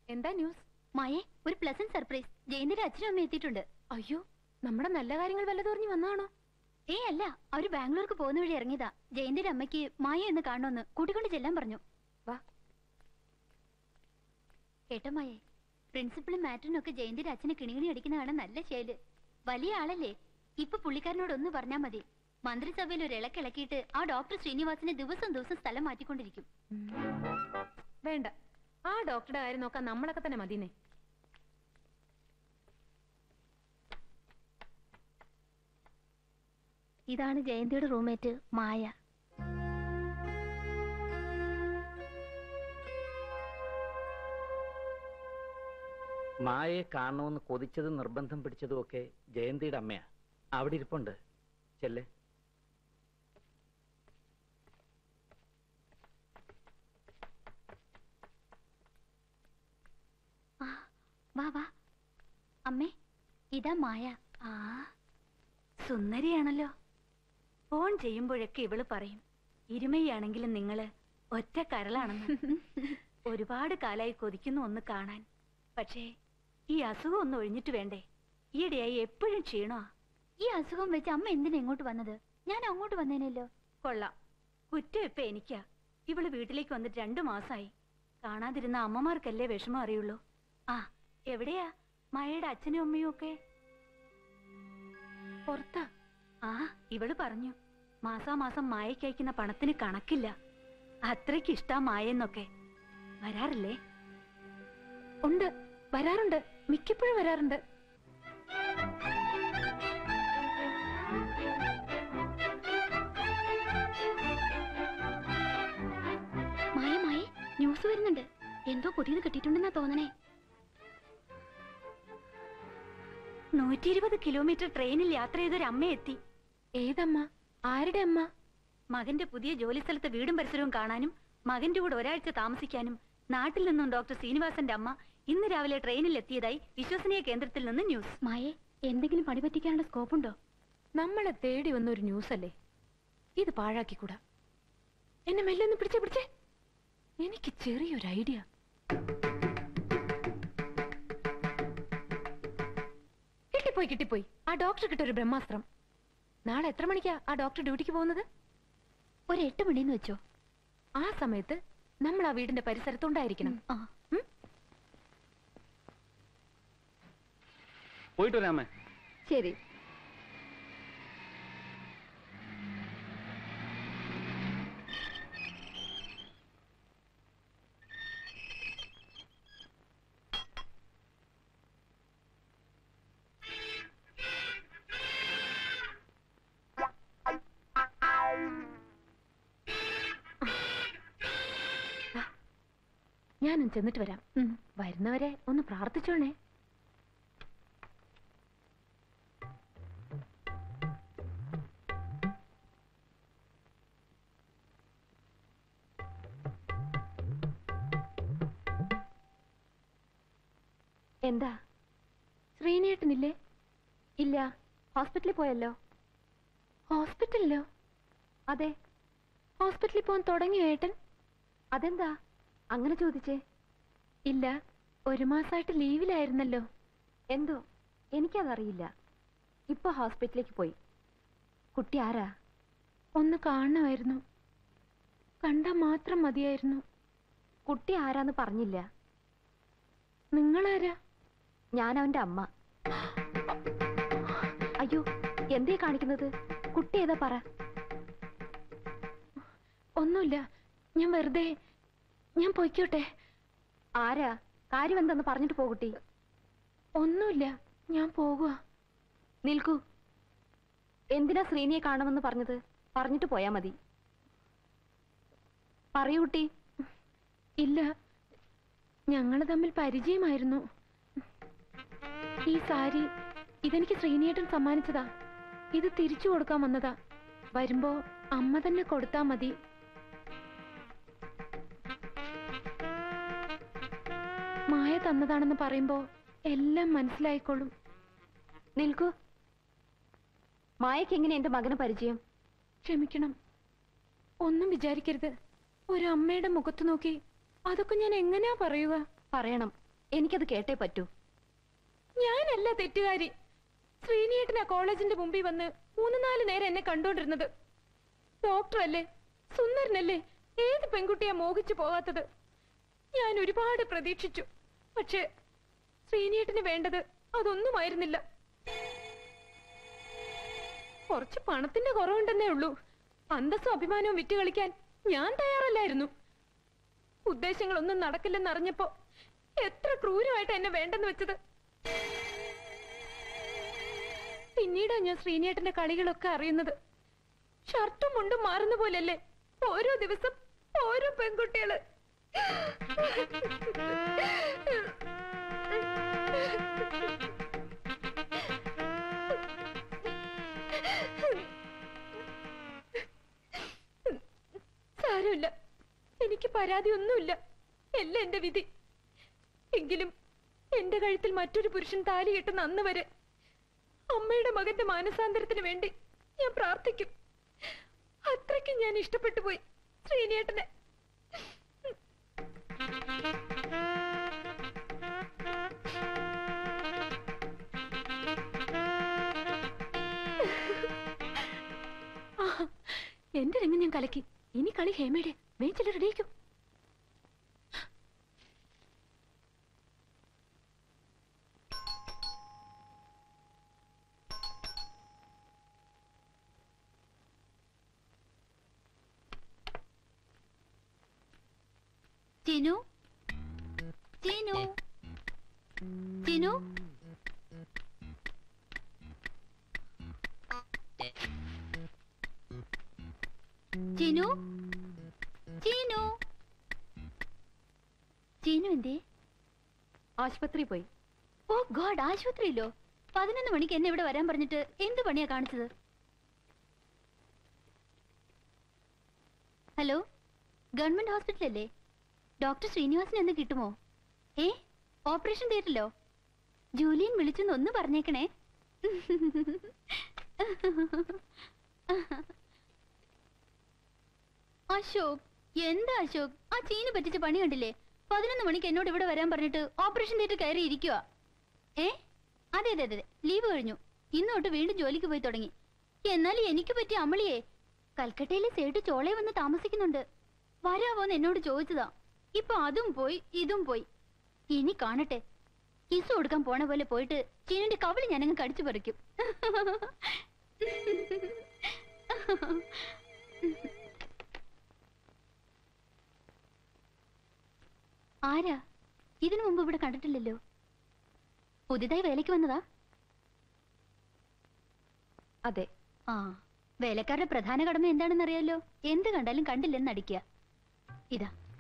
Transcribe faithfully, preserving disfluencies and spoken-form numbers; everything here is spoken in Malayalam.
എന്താ ന്യൂസ്? മായേ, ഒരു പ്ലസന്റ് സർപ്രൈസ്. ജയന്തിയുടെ അച്ഛനും അമ്മ എത്തിയിട്ടുണ്ട്. അയ്യോ, നമ്മുടെ നല്ല കാര്യങ്ങൾ വല്ലതോറിഞ്ഞു വന്നാണോ? ഏ അല്ല, അവര് ബാംഗ്ലൂർക്ക് പോകുന്ന വഴി ഇറങ്ങിയതാ. ജയന്തിയുടെ അമ്മയ്ക്ക് മായ എന്ന് കാണണമെന്ന് കൂട്ടിക്കൊണ്ട് ചെല്ലാൻ പറഞ്ഞു. വാ. കേട്ടോ മായേ, പ്രിൻസിപ്പളും മാറ്ററിനും ഒക്കെ ജയന്തിയുടെ അച്ഛനെ കിണികിണി അടിക്കുന്ന കാണാൻ നല്ല ശൈല്. വലിയ ആളല്ലേ? ഇപ്പൊ പുള്ളിക്കാരനോട് ഒന്ന് പറഞ്ഞാൽ മതി, മന്ത്രിസഭയിൽ ഒരു ഇളക്കിളക്കിയിട്ട് ആ ഡോക്ടർ ശ്രീനിവാസിനെ ദിവസം ദിവസം സ്ഥലം മാറ്റിക്കൊണ്ടിരിക്കും. വേണ്ട, ആ ഡോക്ടറുടെ കാര്യം നോക്കാൻ നമ്മളൊക്കെ തന്നെ മതിനെ. ഇതാണ് ജയന്തിയുടെ റൂംമേറ്റ് മായ. മായയെ കാണണമെന്ന് കൊതിച്ചതും നിർബന്ധം പിടിച്ചതും ഒക്കെ ജയന്തിയുടെ അമ്മയാ. അവിടെ ഇരിപ്പുണ്ട്, ചെല്ലേ. വാ വാ. അമ്മേ, ഇതാ മായ. ആ സുന്ദരിയാണല്ലോ. ഫോൺ ചെയ്യുമ്പോഴൊക്കെ ഇവള് പറയും, ഇരുമയാണെങ്കിലും നിങ്ങള് ഒറ്റ കരളാണെന്ന്. ഒരുപാട് കാലായി കൊതിക്കുന്നു ഒന്ന് കാണാൻ. പക്ഷേ ഈ അസുഖം ഒന്ന് ഒഴിഞ്ഞിട്ട് വേണ്ടേ? ഈയിടെയായി എപ്പോഴും ക്ഷീണോ. ഈ അസുഖം വെച്ച് അമ്മ എന്തിനാ ഇങ്ങോട്ട് വന്നത്? ഞാൻ അങ്ങോട്ട് വന്നേനല്ലോ. കൊള്ളാം, കുറ്റം ഇപ്പൊ എനിക്കാ. ഇവള് വീട്ടിലേക്ക് വന്നിട്ട് രണ്ടു മാസമായി. കാണാതിരുന്ന അമ്മമാർക്കല്ലേ വിഷമം അറിയുള്ളൂ. ആ, എവിടെയാ മായയുടെ അച്ഛനും അമ്മയും ഒക്കെ? പുറത്താ. ആ, ഇവള് പറഞ്ഞു മാസാമാസം മായയ്ക്ക് അയക്കുന്ന പണത്തിന് കണക്കില്ല. അത്രയ്ക്ക് ഇഷ്ടാ മായെന്നൊക്കെ. വരാറില്ലേ? ഉണ്ട്, വരാറുണ്ട്, മിക്കപ്പോഴും വരാറുണ്ട്. മായ മായ, ന്യൂസ് വരുന്നുണ്ട്. എന്തോ പുതിയത് കിട്ടിയിട്ടുണ്ടെന്നാ തോന്നണേ. നൂറ്റി ഇരുപത് കിലോമീറ്റർ ട്രെയിനിൽ യാത്ര ചെയ്തൊരു അമ്മ എത്തി. ഏതമ്മ? ആരുടെ അമ്മ? മകന്റെ പുതിയ ജോലി സ്ഥലത്തെ വീടും പരിസരവും കാണാനും മകന്റെ കൂടെ ഒരാഴ്ച താമസിക്കാനും നാട്ടിൽ നിന്നും ഡോക്ടർ ശ്രീനിവാസന്റെ അമ്മ ഇന്ന് രാവിലെ ട്രെയിനിൽ എത്തിയതായി വിശ്വസനീയ കേന്ദ്രത്തിൽ നിന്ന് ന്യൂസ്. മായെ, എന്തെങ്കിലും പണി പറ്റിക്കാനുള്ള സ്കോപ്പുണ്ടോ? നമ്മളെ തേടി വന്നൊരു ന്യൂസ് അല്ലേ, ഇത് പാഴാക്കിക്കൂടാ. എന്നെ മെല്ലെ ഒന്ന് പിടിച്ചേ പിടിച്ചേ. എനിക്ക് ചെറിയൊരു ഐഡിയ. കിട്ടിപ്പോയി കിട്ടിപ്പോയി. ആ ഡോക്ടർ കിട്ടൊരു ബ്രഹ്മാസ്ത്രം. നാളെ എത്ര മണിക്കാ ആ ഡോക്ടർ ഡ്യൂട്ടിക്ക് പോകുന്നത്? ഒരു എട്ട് മണിന്ന് വെച്ചോ. ആ സമയത്ത് നമ്മൾ ആ വീടിന്റെ പരിസരത്തുണ്ടായിരിക്കണം. പോയിട്ട് വരാമേ. ശരി. ഞാനും ചെന്നിട്ട് വരാം. വരുന്നവരെ ഒന്ന് പ്രാർത്ഥിച്ചോണേ. എന്താ, ശ്രീനേട്ടനില്ലേ? ഇല്ല, ഹോസ്പിറ്റലിൽ പോയല്ലോ. ഹോസ്പിറ്റലിലോ? അതെ, ഹോസ്പിറ്റലിൽ പോകാൻ തുടങ്ങിയോ ഏട്ടൻ? അതെന്താ അങ്ങനെ ചോദിച്ചേ? ഇല്ല, ഒരു മാസമായിട്ട് ലീവിലായിരുന്നല്ലോ. എന്തോ എനിക്കതറിയില്ല. ഇപ്പൊ ഹോസ്പിറ്റലിലേക്ക് പോയി. കുട്ടി ആരാ? ഒന്ന് കാണണമായിരുന്നു. കണ്ടാ മാത്രം മതിയായിരുന്നു. കുട്ടി ആരാന്ന് പറഞ്ഞില്ല. നിങ്ങളാരാ? ഞാൻ അവന്റെ അമ്മ. അയ്യോ, എന്തേ കാണിക്കുന്നത്? കുട്ടി ഏതാ പറ. ഒന്നുമില്ല, ഞാൻ വെറുതെ. ഞാൻ പൊയ്ക്കോട്ടെ. ആരാ? കാര്യം എന്തെന്ന് പറഞ്ഞിട്ട് പോകുട്ടി. ഒന്നുമില്ല, ഞാൻ പോകുക. നിൽക്കൂ. എന്തിനാ ശ്രീനിയെ കാണുമെന്ന് പറഞ്ഞത്? പറഞ്ഞിട്ട് പോയാ മതി. പറയൂട്ടി. ഇല്ല, ഞങ്ങള് തമ്മിൽ പരിചയമായിരുന്നു. ഈ സാരി ഇതെനിക്ക് ശ്രീനിയേട്ടൻ സമ്മാനിച്ചതാ. ഇത് തിരിച്ചു കൊടുക്കാൻ വന്നതാ. വരുമ്പോ അമ്മ തന്നെ കൊടുത്താ മതി. മായ തന്നതാണെന്ന് പറയുമ്പോ എല്ലാം മനസ്സിലായിക്കോളും. നിൽക്കൂ. മായക്ക് എങ്ങനെ എന്റെ മകന് പരിചയം? ക്ഷമിക്കണം, ഒന്നും വിചാരിക്കരുത്. ഒരു അമ്മയുടെ മുഖത്ത് നോക്കി അതൊക്കെ ഞാൻ എങ്ങനെയാ പറയുക? പറയണം. എനിക്കത് കേട്ടേ പറ്റൂ. ഞാനല്ല തെറ്റുകാരി. ശ്രീനിയേട്ടനാ കോളേജിന്റെ മുമ്പിൽ വന്ന് മൂന്ന് നാല് നേരം എന്നെ കണ്ടോണ്ടിരുന്നത്. ഡോക്ടറല്ലേ, സുന്ദരനല്ലേ, ഏത് പെൺകുട്ടിയാ മോഹിച്ചു പോകാത്തത്? ഞാൻ ഒരുപാട് പ്രതീക്ഷിച്ചു. പക്ഷേ ശ്രീനിയേട്ടന് വേണ്ടത് അതൊന്നുമായിരുന്നില്ല. കുറച്ച് പണത്തിന്റെ കുറവുണ്ടെന്നേ ഉള്ളൂ. അന്തസ്സും അഭിമാനവും വിറ്റ് കളിക്കാൻ ഞാൻ തയ്യാറല്ലായിരുന്നു. ഉദ്ദേശങ്ങളൊന്നും നടക്കില്ലെന്നറിഞ്ഞപ്പോ എത്ര ക്രൂരമായിട്ട് എന്നെ വേണ്ടെന്ന് വെച്ചത്. പിന്നീടാ ഞാൻ ശ്രീനിയേട്ടന്റെ കളികളൊക്കെ അറിയുന്നത്. ഷർട്ടും മുണ്ടും മാറുന്ന പോലെയല്ലേ ഓരോ ദിവസം ഓരോ പെൺകുട്ടികള്. സാരമില്ല, എനിക്ക് പരാതിയൊന്നുമില്ല. എല്ലാം എന്റെ വിധി. എങ്കിലും എന്റെ കഴുത്തിൽ മറ്റൊരു പുരുഷൻ താലി കെട്ടുന്ന അന്ന് വരെ അമ്മയുടെ മകന്റെ മാനസാന്തരത്തിന് വേണ്ടി ഞാൻ പ്രാർത്ഥിക്കും. അത്രയ്ക്ക് ഞാൻ ഇഷ്ടപ്പെട്ടു പോയി ശ്രീനിയേട്ടനെ. എന്റെ രംഗം ഞാൻ കലക്കി. ഇനി കളി ഹേമയുടെ. വേച്ചില് റെഡിയാക്കും. ചിനു, ചിനു, ചിനു, ചിനു, ചിനു, ചിനു എന്തേ? ആശുപത്രി പോയി. ഓ ഗോഡ്, ആശുപത്രിയിലോ? പതിനൊന്ന് മണിക്ക് എന്നെ ഇവിടെ വരാൻ പറഞ്ഞിട്ട് എന്ത് പണിയാ കാണിച്ചത്? ഹലോ, ഗവൺമെന്റ് ഹോസ്പിറ്റൽ അല്ലേ? ഡോക്ടർ ശ്രീനിവാസൻ എന്ന് കിട്ടുമോ? ഏ, ഓപ്പറേഷൻ തിയേറ്ററിലോ? ജൂലിയൻ വിളിച്ചെന്ന് ഒന്ന് പറഞ്ഞേക്കണേ. അശോക്, എന്താ അശോക്, ആ ചീന് പറ്റിച്ച പണി കണ്ടില്ലേ? പതിനൊന്ന് മണിക്ക് എന്നോട് ഇവിടെ വരാൻ പറഞ്ഞിട്ട് ഓപ്പറേഷൻ തിയേറ്റർ കയറി ഇരിക്കുക. ഏ, അതെ അതെ അതെ, ലീവ് കഴിഞ്ഞു. ഇന്നോട്ട് വീണ്ടും ജോലിക്ക് പോയി തുടങ്ങി. എന്നാലും എനിക്ക് പറ്റിയ അമളിയെ കൽക്കട്ടയിലെ സേട്ട് ചോളയെ വന്ന് താമസിക്കുന്നുണ്ട്. വരാവോന്ന് എന്നോട് ചോദിച്ചതാ. ഇപ്പൊ അതും പോയി ഇതും പോയി. ഇനി കാണട്ടെ, കിസ് കൊടുക്കാൻ പോണ പോലെ പോയിട്ട് ചീനിന്റെ കവിളി ഞാനങ്ങ് കടിച്ചു പറിക്കും. ആരാ? ഇതിനു മുമ്പ് ഇവിടെ കണ്ടിട്ടില്ലല്ലോ. പുതിയതായി വേലയ്ക്ക് വന്നതാ? അതെ. ആ, വേലക്കാരുടെ പ്രധാന കടമ എന്താണെന്ന് അറിയാലോ. എന്ത് കണ്ടാലും കണ്ടില്ലെന്ന് അടിക്കുക. ഇതാ